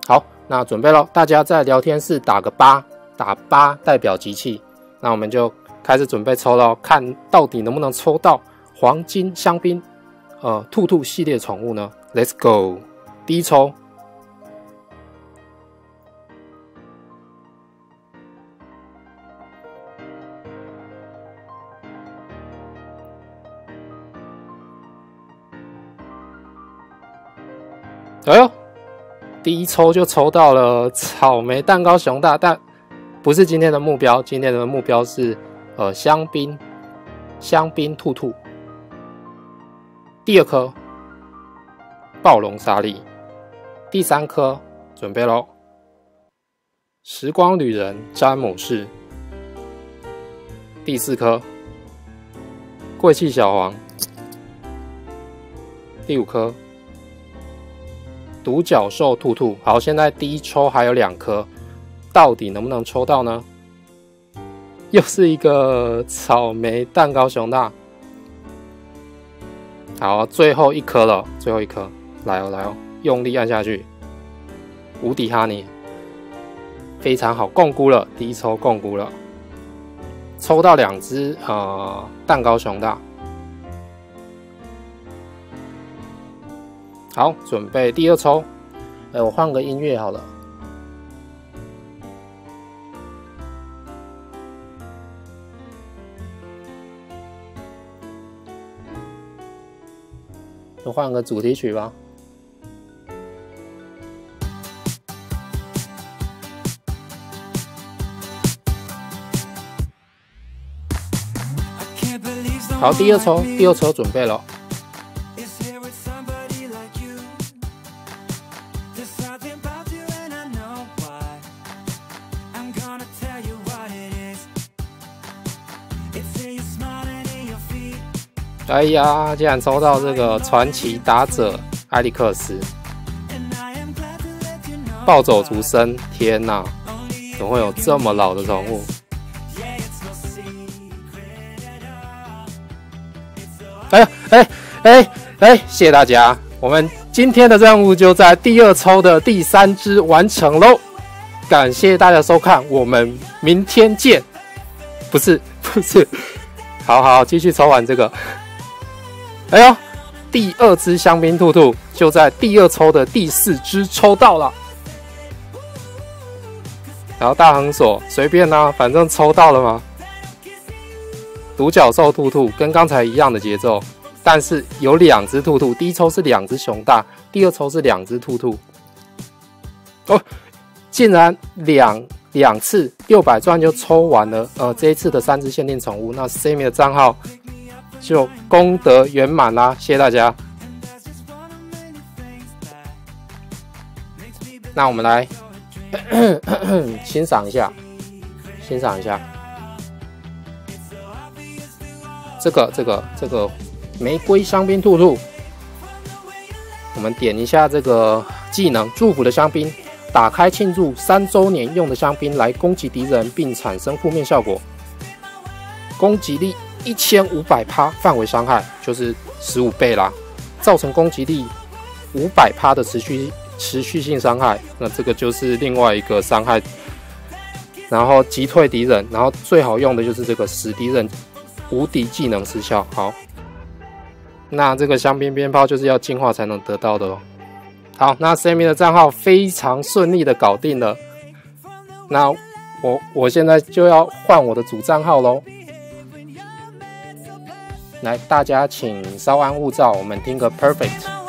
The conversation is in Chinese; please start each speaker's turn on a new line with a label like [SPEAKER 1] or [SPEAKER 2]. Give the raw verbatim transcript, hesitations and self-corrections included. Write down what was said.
[SPEAKER 1] 好，那准备咯，大家在聊天室打个八，打八代表集气。那我们就开始准备抽咯，看到底能不能抽到黄金香槟呃兔兔系列宠物呢 ？Let's go， 第一抽。哎呦，第一抽就抽到了草莓蛋糕熊大，但不是今天的目标，今天的目标是呃香槟香槟兔兔。第二颗暴龙沙粒，第三颗准备咯，时光旅人詹姆士，第四颗贵气小黄，第五颗独角兽兔兔。好，现在第一抽还有两颗，到底能不能抽到呢？又是一个草莓蛋糕熊大。好，最后一颗了，最后一颗，来哦来哦，用力按下去，无敌哈尼，非常好，共估了，第一抽共估了，抽到两只呃蛋糕熊大。好，准备第二抽。哎，我换个音乐好了。我换个主题曲吧。好，第二抽，第二抽准备了。哎呀，竟然抽到这个传奇打者艾利克斯，暴走族生，天哪，怎么会有这么老的宠物？哎呀，哎哎哎，谢谢大家，我们今天的任务就在第二抽的第三只完成喽，感谢大家收看，我们明天见。不是不是，好好继续抽完这个。哎呦，第二只香槟兔兔就在第二抽的第四只抽到了，然后大横锁随便啦、啊，反正抽到了嘛。独角兽兔兔跟刚才一样的节奏，但是有两只兔兔，第一抽是两只熊大，第二抽是两只兔兔。哦，竟然两两次六百钻就抽完了，呃，这一次的三只限定宠物，那 Sammy 的账号就功德圆满啦，谢谢大家。那我们来咳咳咳欣赏一下，欣赏一下这个这个这个玫瑰香槟兔兔。我们点一下这个技能，祝福的香槟，打开庆祝三周年用的香槟来攻击敌人，并产生负面效果，攻击力一千五百趴，范围伤害就是十五倍啦，造成攻击力五百趴的持续持续性伤害，那这个就是另外一个伤害。然后击退敌人，然后最好用的就是这个使敌人无敌技能失效。好，那这个香槟鞭炮就是要进化才能得到的哦。好，那 Sammy 的账号非常顺利的搞定了。那我我现在就要换我的主账号喽。来，大家请稍安勿躁，我们听个 Perfect。